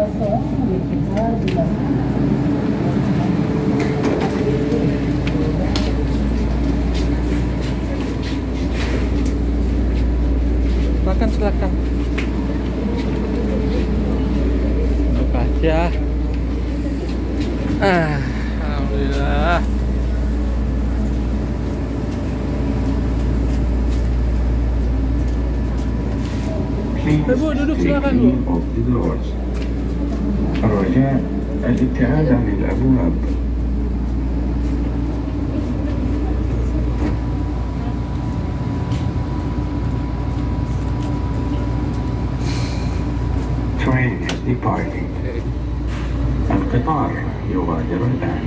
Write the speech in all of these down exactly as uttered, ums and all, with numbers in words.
Silakan, silakan. Buka aja. Ah, alhamdulillah. Ibu, duduk silakan Bu. الرجاء الابتعاد عن الأبواب. Train is departing. القطار يغادر الآن.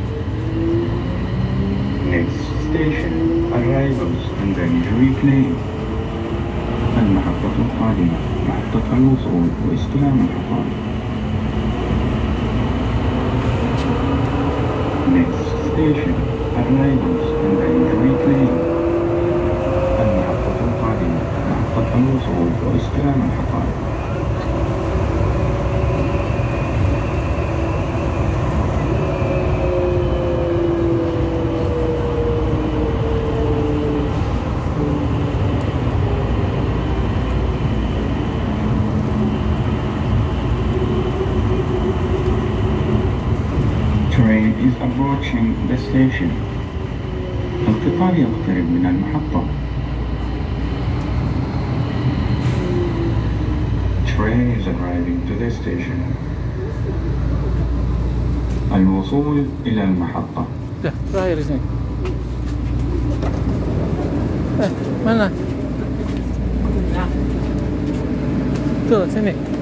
Next station arrivals on the Nijri plane. المحطة القادمة محطة الوصول واستلام الحفاظ. Next station arrivals on the Nijri plane. المحطة القادمة محطة الوصول واستلام الحفاظ. Train is approaching the station. القطار يقترب من المحطة. Train is arriving to the station. الوصول إلى المحطة. Dah, terakhir di sini. Eh, mana? Tuh, sini.